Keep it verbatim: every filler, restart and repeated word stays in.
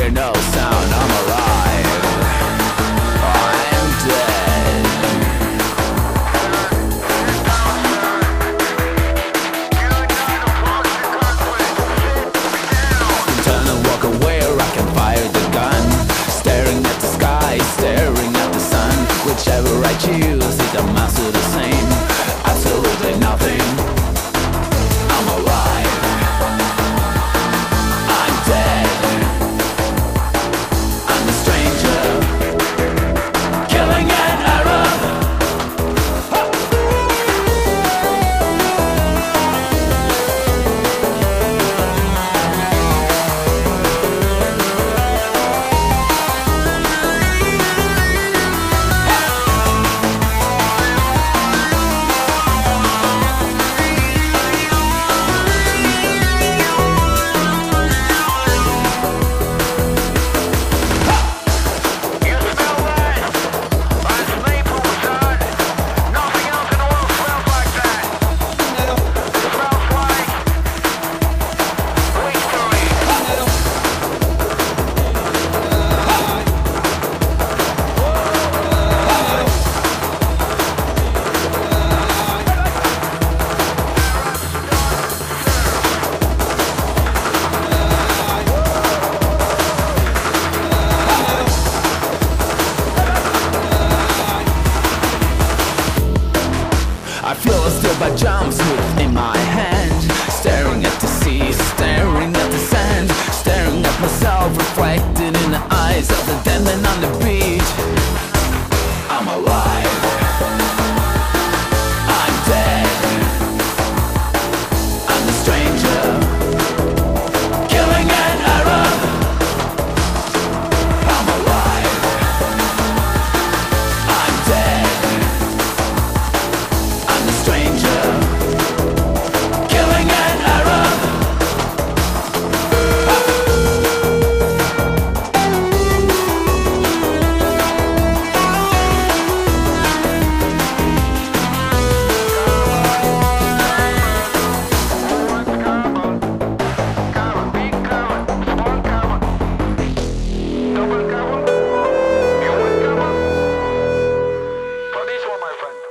hear no sound, I'm alive. I'm dead. Turn and walk away or I can fire the gun. Staring at the sky, staring at the sun. Whichever I choose, it amounts to the same. Absolutely nothing. I'm alive. I'm dead. I'm a stranger, killing an Arab. I feel a steel by jumpsuit in my hand. Staring at the sea, staring at the sand. Staring at myself reflected in the eyes of the dead man on the beach. I'm alive. I'm dead. I'm a stranger, killing an Arab. I'm alive. I'm dead. I'm a stranger, killing an Arab. For this one, my friend.